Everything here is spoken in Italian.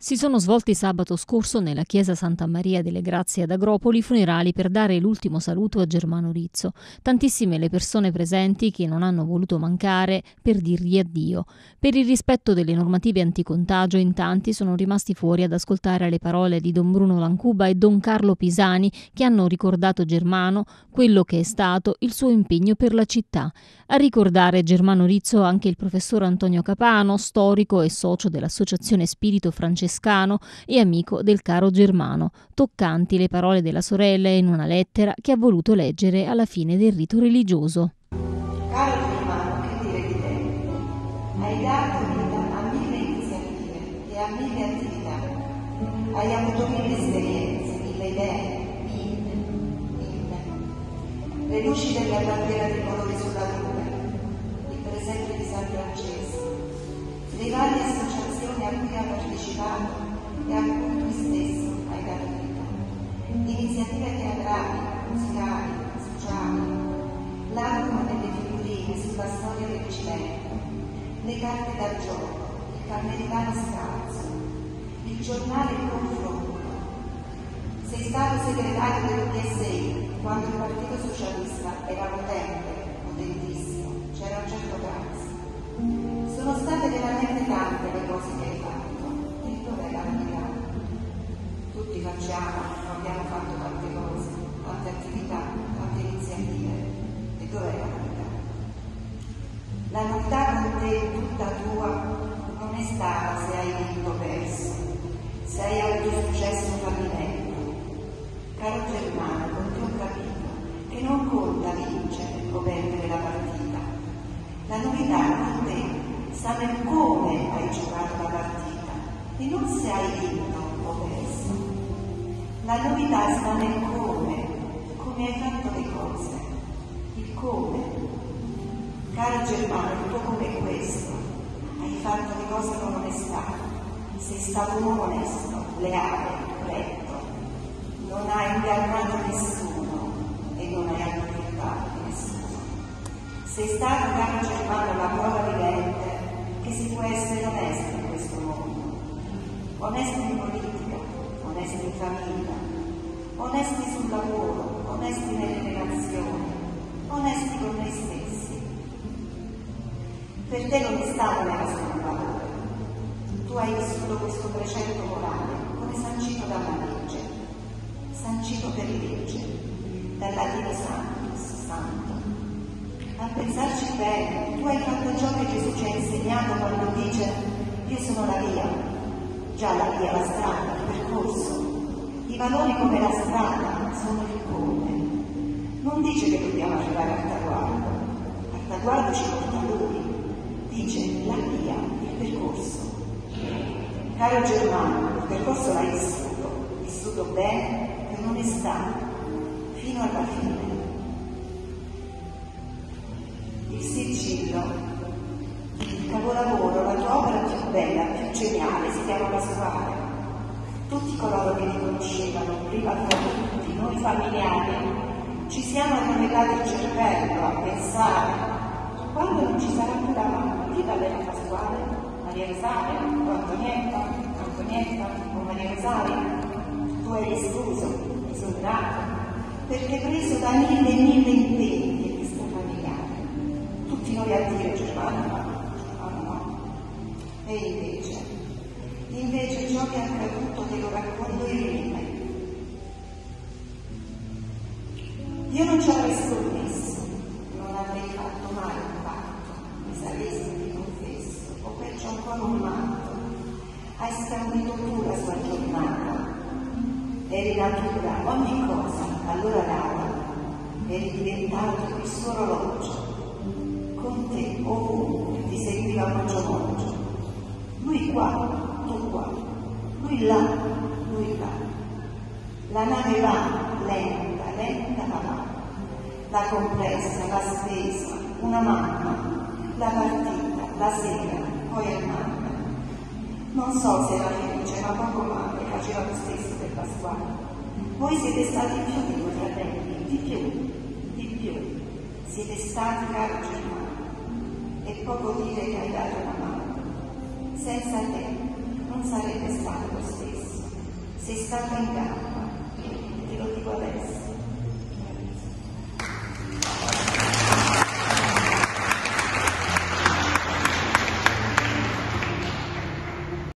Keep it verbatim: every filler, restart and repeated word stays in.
Si sono svolti sabato scorso nella chiesa Santa Maria delle Grazie ad Agropoli funerali per dare l'ultimo saluto a Germano Rizzo. Tantissime le persone presenti che non hanno voluto mancare per dirgli addio. Per il rispetto delle normative anticontagio, in tanti sono rimasti fuori ad ascoltare le parole di Don Bruno Lancuba e Don Carlo Pisani, che hanno ricordato Germano, quello che è stato il suo impegno per la città. A ricordare Germano Rizzo anche il professor Antonio Capano, storico e socio dell'Associazione Spirito Francescano e amico del caro Germano. Toccanti le parole della sorella in una lettera che ha voluto leggere alla fine del rito religioso. Caro Germano, che dire di te? Hai dato vita a mille iniziative e a mille attività. Hai avuto mille esperienze, mille idee, mille, mille. Le luci della bandiera tricolore sulla luna, il presente di San Francesco, le varie associazioni a cui ha partecipato e a cui tu stesso hai dato vita, iniziative teatrali, musicali, sociali, l'album delle figurine sulla storia del Cilento, le carte da gioco, il Carmelitano Scalzo, il giornale Il Confronto. Sei stato segretario del P S I quando il Partito Socialista era potente, potentissimo, c'era un certo Grazia. Sono state veramente tante le cose che hai fatto. E dov'è la verità? Tutti facciamo, abbiamo fatto tante cose, tante attività, tante iniziative. E dov'è la verità? La novità con te, tutta tua, non è stata se hai vinto o perso, se hai avuto successo o fallimento. Caro Germano, con te ho capito che non conta vincere o perdere la partita. La novità con te sta nel come hai giocato la partita e non se hai vinto o perso. La novità sta nel come, come hai fatto le cose, il come. Caro Germano, il tuo come è questo. Hai fatto le cose con onestà, sei stato un uomo onesto, leale, retto. Non hai ingannato nessuno e non hai approfittato di nessuno. Sei stato, caro Germano, la prova vivente che si può essere onesti in questo mondo. Onesti in politica, onesti in famiglia, onesti sul lavoro, onesti nelle relazioni, onesti con noi stessi. Per te l'onestà non era solo un valore. Tu hai vissuto questo precetto morale come sancito dalla legge, sancito per legge, dal latino santus, santo. A pensarci bene, tu hai fatto ciò che Gesù ci ha insegnato quando dice: io sono la via, già la via, la strada, il percorso. I valori come la strada sono il come. Non dice che dobbiamo arrivare al traguardo, al traguardo ci porta Lui, dice la via, il percorso. Caro Germano, il percorso l'hai vissuto, vissuto bene, con onestà, fino alla fine. Il sigillo, il capolavoro, la tua opera più bella, più geniale, si chiama Pasquale. Tutti coloro che li conoscevano, prima fra tutti, noi familiari, ci siamo annovellati il cervello a pensare: quando non ci sarà più la mamma, chi parlerà Pasquale? Maria Rosaria, o Antonietta, Antonietta, o Maria Rosaria? Tu eri escluso, esonerato, perché preso da mille e mille impegni e questo familiare. Tutti noi a dire Germano no, Germano no. E invece, invece ciò che è accaduto te lo racconto io. Io non ci avrei scommesso, non avrei fatto mai un patto, mi saresti, ti confesso, o peggio ancora un matto. Hai scandito tu la sua giornata, eri natura, ogni cosa, allora dava, eri diventato il suo orologio. Con te, ovunque, ti seguiva un orologio. Lui qua, tu qua, lui là, lui là. La nave va, lenta, lenta ma va. La compressa, la spesa, una mamma, la partita, la sera, poi al mare. Non so se era felice, ma poco male, faceva lo stesso per Pasquale. Voi siete stati più di due fratelli, di più, di più. Siete stati, caro Germano, e poco dire che hai dato una mano. Senza te non sarebbe stato lo stesso. Sei stata in gamba, te lo dico adesso.